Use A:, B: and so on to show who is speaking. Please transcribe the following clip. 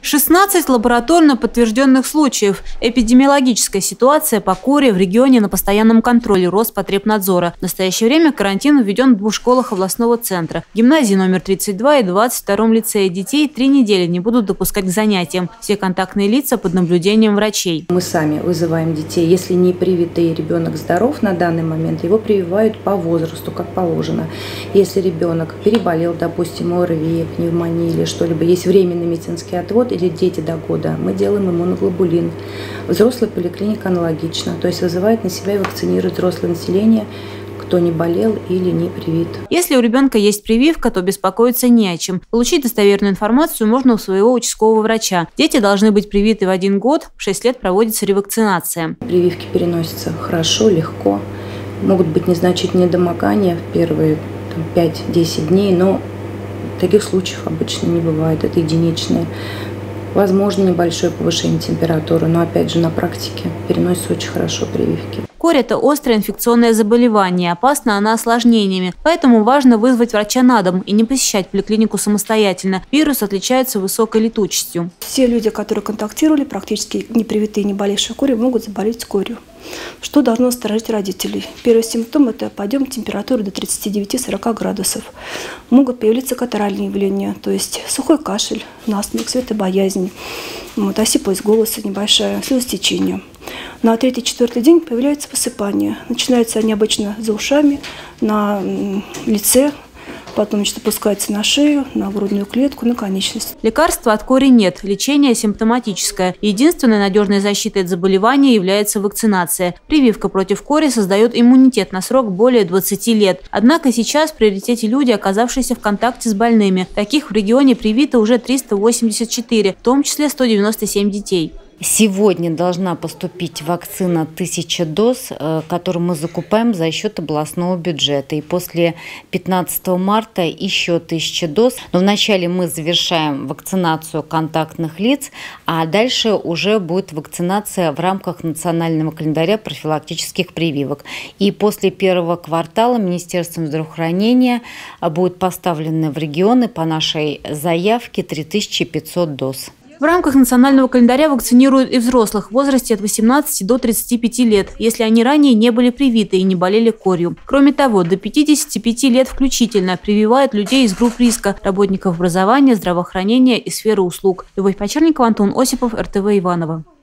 A: 16 лабораторно подтвержденных случаев. Эпидемиологическая ситуация по коре в регионе на постоянном контроле Роспотребнадзора. В настоящее время карантин введен в 2 школах областного центра. Гимназии номер 32 и 22-м лицее. Детей 3 недели не будут допускать к занятиям. Все контактные лица под наблюдением врачей.
B: Мы сами вызываем детей. Если не привитый ребенок здоров на данный момент, его прививают по возрасту, как положено. Если ребенок переболел, допустим, ОРВИ, пневмонией или что-либо, есть временный медицинский отвод, или дети до года, мы делаем иммуноглобулин. Взрослая поликлиника аналогично, то есть вызывает на себя и вакцинирует взрослое население, кто не болел или не привит.
A: Если у ребенка есть прививка, то беспокоиться не о чем. Получить достоверную информацию можно у своего участкового врача. Дети должны быть привиты в 1 год, в 6 лет проводится ревакцинация.
B: Прививки переносятся хорошо, легко. Могут быть незначительные недомогания в первые 5-10 дней, но таких случаев обычно не бывает, это единичные. Возможно, небольшое повышение температуры, но опять же на практике переносятся очень хорошо прививки.
A: Корь – это острое инфекционное заболевание, опасна она осложнениями, поэтому важно вызвать врача на дом и не посещать поликлинику самостоятельно. Вирус отличается высокой летучестью.
C: Все люди, которые контактировали, практически не привитые, не болевшие корью, могут заболеть корью. Что должно насторожить родителей? Первый симптом – это подъем температуры до 39-40 градусов. Могут появиться катаральные явления, то есть сухой кашель, насморк, светобоязнь, осиплость голоса небольшая, слезотечение. На 3-4 день появляется высыпание. Начинаются они обычно за ушами, на лице, потом опускается на шею, на грудную клетку, на конечность.
A: Лекарства от кори нет, лечение симптоматическое. Единственной надежной защитой от заболевания является вакцинация. Прививка против кори создает иммунитет на срок более 20 лет. Однако сейчас в приоритете люди, оказавшиеся в контакте с больными. Таких в регионе привито уже 384, в том числе 197 детей.
D: Сегодня должна поступить вакцина 1000 доз, которую мы закупаем за счет областного бюджета. И после 15 марта еще 1000 доз. Но вначале мы завершаем вакцинацию контактных лиц, а дальше уже будет вакцинация в рамках национального календаря профилактических прививок. И после 1-го квартала Министерством здравоохранения будет поставлено в регионы по нашей заявке 3500 доз.
A: В рамках национального календаря вакцинируют и взрослых в возрасте от 18 до 35 лет, если они ранее не были привиты и не болели корью. Кроме того, до 55 лет включительно прививают людей из групп риска, работников образования, здравоохранения и сферы услуг. Любовь Почерникова, Антон Осипов, РТВ Иваново.